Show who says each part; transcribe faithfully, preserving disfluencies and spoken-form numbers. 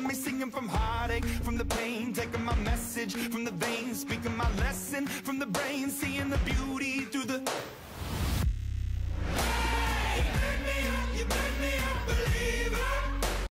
Speaker 1: me singing from heartache, from the pain, taking my message from the veins, speaking my lesson from the brain, seeing the beauty through the